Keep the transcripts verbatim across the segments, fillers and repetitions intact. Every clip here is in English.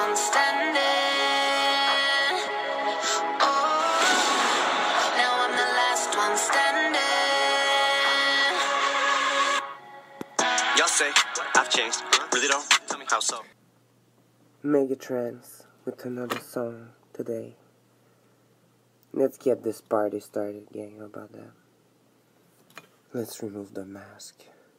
one standing. Oh, now I'm the last one standing. Y'all say I've changed, really though? Tell me how so. Megatrans with another song today. Let's get this party started, gang. How about that? Let's remove the mask.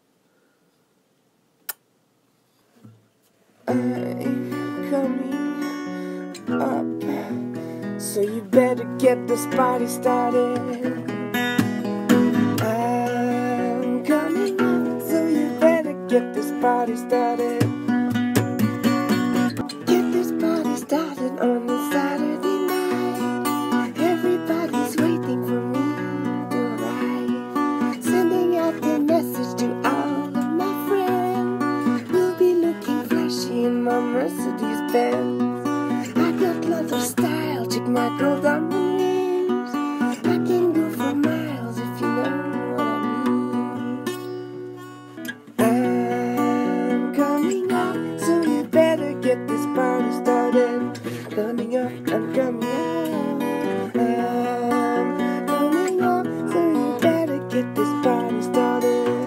I'm coming up, so you better get this party started. I'm coming up, so you better get this party started. Get this party started on a Saturday night. Everybody's waiting for me to arrive. Sending out the message to all of my friends. We'll be looking flashy in my Mercedes Benz. I got lots of style, check my gold diamond rings. I can go for miles if you know what I mean. I'm coming up, so you better get this party started. Coming up, I'm coming up. I'm coming up, so you better get this party started.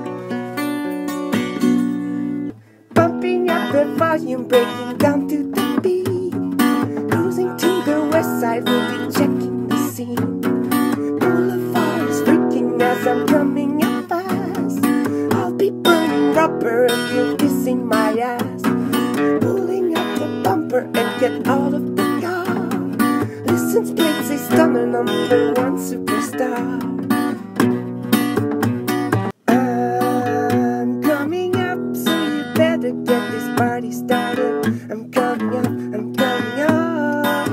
Bumping up the volume, breaking down to the beat. Cruising to the west side, we'll be checking the scene. Boulevard is freaking as I'm coming up fast. I'll be burning rubber and you kissing my ass. Pulling up the bumper and get out of the car. License plate say stunner, number one superstar. I'm coming up, so you better get this party started. I'm coming up, I'm coming up.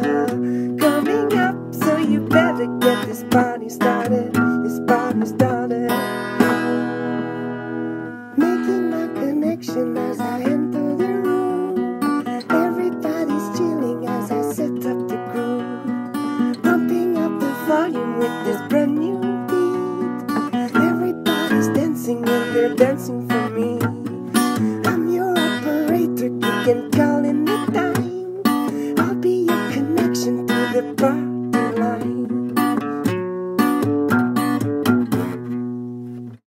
I'm coming up, so you better get this party started. This party started.